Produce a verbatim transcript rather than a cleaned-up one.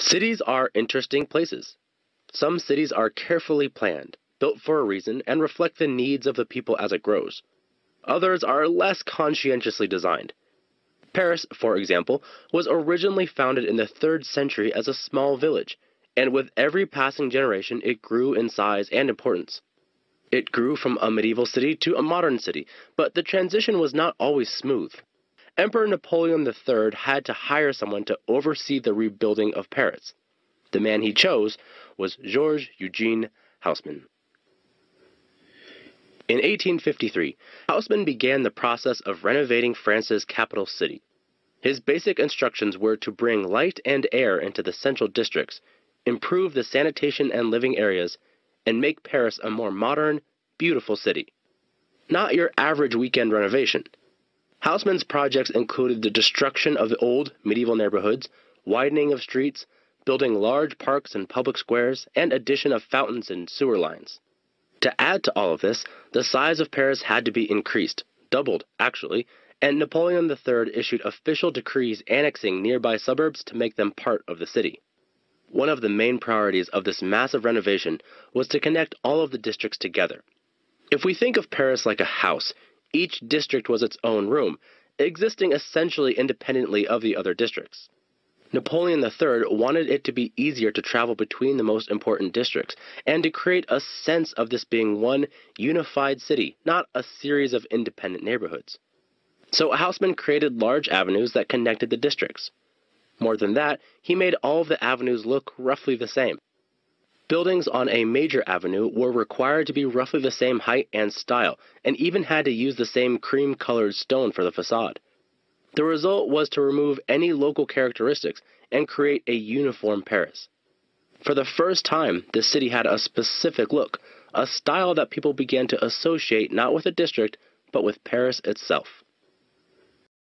Cities are interesting places. Some cities are carefully planned, built for a reason, and reflect the needs of the people as it grows. Others are less conscientiously designed. Paris, for example, was originally founded in the third century as a small village, and with every passing generation it grew in size and importance. It grew from a medieval city to a modern city, but the transition was not always smooth. Emperor Napoleon the Third had to hire someone to oversee the rebuilding of Paris. The man he chose was Georges Eugène Haussmann. In eighteen fifty-three, Haussmann began the process of renovating France's capital city. His basic instructions were to bring light and air into the central districts, improve the sanitation and living areas, and make Paris a more modern, beautiful city. Not your average weekend renovation. Haussmann's projects included the destruction of the old medieval neighborhoods, widening of streets, building large parks and public squares, and addition of fountains and sewer lines. To add to all of this, the size of Paris had to be increased, doubled actually, and Napoleon the Third issued official decrees annexing nearby suburbs to make them part of the city. One of the main priorities of this massive renovation was to connect all of the districts together. If we think of Paris like a house, each district was its own room, existing essentially independently of the other districts. Napoleon the Third wanted it to be easier to travel between the most important districts, and to create a sense of this being one unified city, not a series of independent neighborhoods. So Haussmann created large avenues that connected the districts. More than that, he made all of the avenues look roughly the same. Buildings on a major avenue were required to be roughly the same height and style, and even had to use the same cream-colored stone for the facade. The result was to remove any local characteristics and create a uniform Paris. For the first time, the city had a specific look, a style that people began to associate not with a district, but with Paris itself.